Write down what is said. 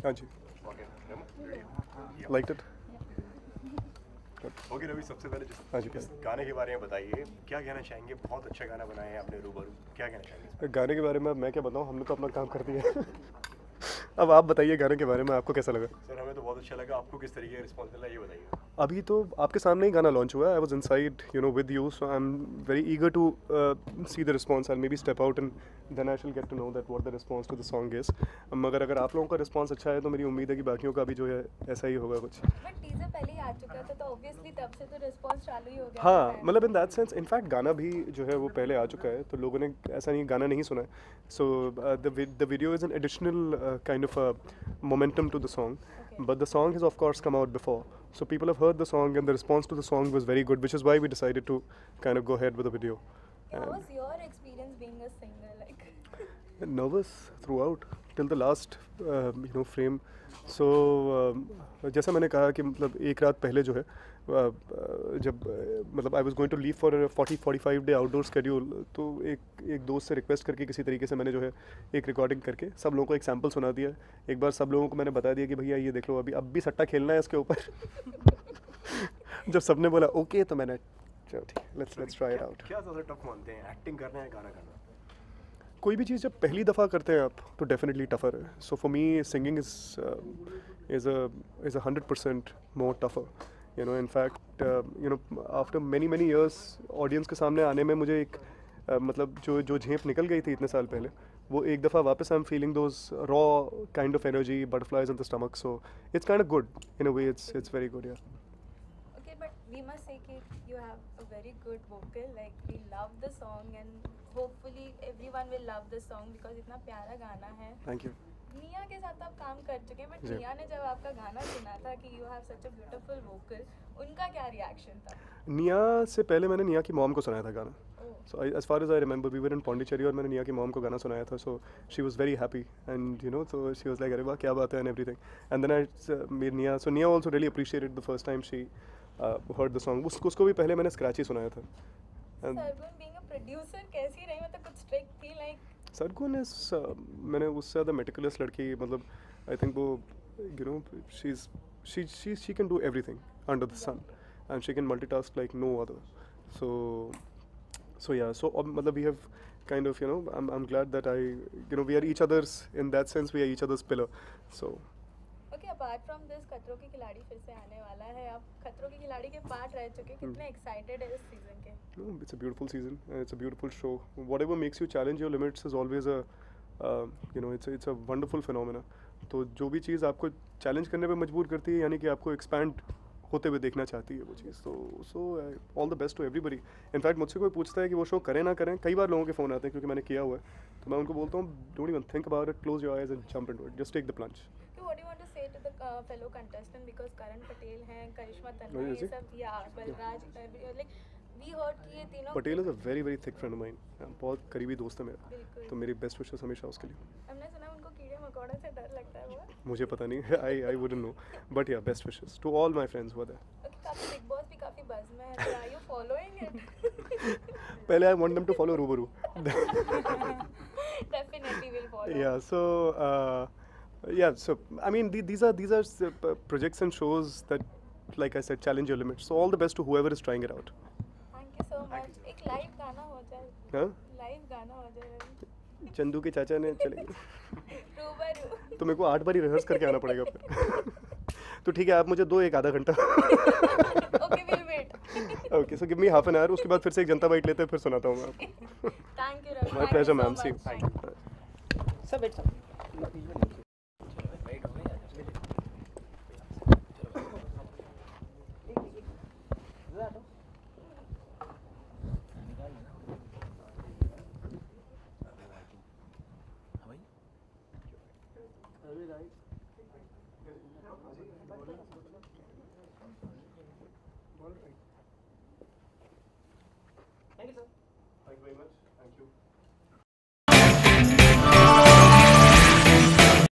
हाँ जी, like it. Okay Ravi, सबसे पहले हाँ जी, इस गाने के बारे में बताइए, क्या कहना चाहेंगे? बहुत अच्छा गाना बनाया है आपने रूबरू, क्या कहना चाहेंगे? गाने के बारे में मैं क्या बताऊँ, हमने तो अपना काम कर दिया है। अब आप बताइए गाने के बारे में, आपको कैसा लगा? सर हमें तो बहुत अच्छा लगा, आपको किस तरीके का रिस्पॉन्स मिला ये बताइए। अभी तो आपके सामने ही गाना लॉन्च हुआ है। I was inside with you, so I am very eager to see the response. I may be step out and then I shall get to know that what the response to the song is. मगर अगर आप लोगों का response अच्छा है तो मेरी उम्मीद है कि बाकियों का भी जो है ऐसा ही होगा कुछ। बट टीजर पहले ही आ चुका था तो ऑब्वियसली तब से तो रिस्पांस चालू ही हो गया। हाँ, मतलब इन दैट सेंस इनफैक्ट गाना भी जो है वो पहले आ चुका है, तो लोगों ने ऐसा नहीं गाना नहीं सुना है। So the video is an additional kind of momentum to the song, but the song has of course come out before, so people have heard the song and the response to the song was very good, which is why we decided to kind of go ahead with the video. How was your experience being a singer? Like Nervous throughout till the last frame. So जैसा मैंने कहा कि मतलब एक रात पहले जो है जब मतलब I was going to leave for 40-45 day outdoor schedule, तो एक दोस्त से रिक्वेस्ट करके किसी तरीके से मैंने जो है एक रिकॉर्डिंग करके सब लोगों को एक सैम्पल सुना दिया। एक बार सब लोगों को मैंने बता दिया कि भैया ये देख लो, अभी अब भी सट्टा खेलना है इसके ऊपर। जब सबने बोला ओके तो मैंने चलो ठीक है, लेट्स ट्राई इट आउट। क्या ज़्यादा टफ मानते हैं, एक्टिंग करना है गाना गाना? कोई भी चीज़ जब पहली दफ़ा करते हैं आप तो डेफिनेटली टफ़र है। So for me singing is a 100% more tougher, you know. In fact after many years audience के सामने आने में मुझे एक मतलब जो झेप निकल गई थी इतने साल पहले, वो एक दफ़ा वापस I am feeling those raw kind of energy, butterflies in the stomach, so it's kind of good in a way, it's very good. यार okay, but we must say that you have a very good vocal. Like we love the song and hopefully everyone will love the song because इतना प्यारा गाना है। Thank you. Nia के साथ आप काम कर चुके हैं, बट जी। निया ने जब आपका गाना सुना था कि you have such a beautiful vocal, उनका क्या रिएक्शन था? निया से पहले मैंने निया की मॉम को सुनाया था गाना। Oh, So as far as I remember we were in Pondicherry और मैंने निया की मॉम को गाना सुनाया था, so she was very happy and you know, तो शी वाज लाइक अरे वाह क्या बात है and everything. And then I made Nia, so Nia also really appreciated the first time she heard the song. उसको भी पहले मैंने स्क्रैच ही सुनाया था। And Sargun being a producer कैसी रही? मतलब कुछ ट्रिक थी लाइक? सरगुन इज मैंने उससे ज़्यादा मेटिकुलस लड़की, मतलब आई थिंक वो you know she can do everything under the sun and she can multitask like no other. So yeah, so matlab we have kind of, you know, I'm glad that we are each other's, in that sense we are each other's pillar. So okay, apart from this खतरों के खिलाड़ी फिर से आने वाला है। आप खतरों के खिलाड़ी के पार्ट रह चुके हैं, कितने एक्साइटेड है इस सीजन के? no, it's a beautiful season and it's a beautiful show. Whatever makes you challenge your limits is always a it's a wonderful phenomena. तो जो भी चीज़ आपको चैलेंज करने पे मजबूर करती है, यानी कि आपको एक्सपैंड होते हुए देखना चाहती है वो चीज़, तो so all the best to everybody. In fact मुझसे कोई पूछता है कि वो शो करें ना करें, कई बार लोगों के फ़ोन आते हैं क्योंकि मैंने किया हुआ है, तो मैं उनको बोलता हूँ don't even think about it, close your eyes and jump into it, just take the plunge. So what do you want to say to the fellow contestant, because Karan Patel हैं, करिश्मा Oh, तन्ना, is ये he? सब, या Balraj, like we heard कि ये तीनों Patel is a very very thick friend of mine, बहुत करीबी दोस्त है मेरा, बिल्कुल। तो मेरी बेस्ट विशेस हमेशा उसके लिए। हमने सुना उनको कीड़े मकोड़े से डर लगता है बहुत। मुझे पता नहीं, I wouldn't know, but yeah best wishes to all my friends who are there. Okay, काफी बिग बॉस भी काफी बज़ में है, तो आर यू फॉलोइंग इट? पहले I want them to follow रूबरू। Definitely will follow. Yeah, so so I mean these are projects and shows that, like I said, challenge your limits. So all the best to whoever is trying it out. Thank you so much. एक live गाना हो जाए, हाँ, live गाना हो जाए चंदू के चाचा ने चलेगी रूबरू। तो मेरे को 8 बार ही रिहर्स करके आना पड़ेगा फिर। तो ठीक है, आप मुझे दो एक आधा घंटा। Okay, will wait. Okay, so give me half an hour, उसके बाद फिर से एक जनता बाइट लेते हैं, फिर सुनाता हूँ मैं आपको। Thank you Ravi. My pleasure ma'am, see सब बैठ सब थैंक यू सर।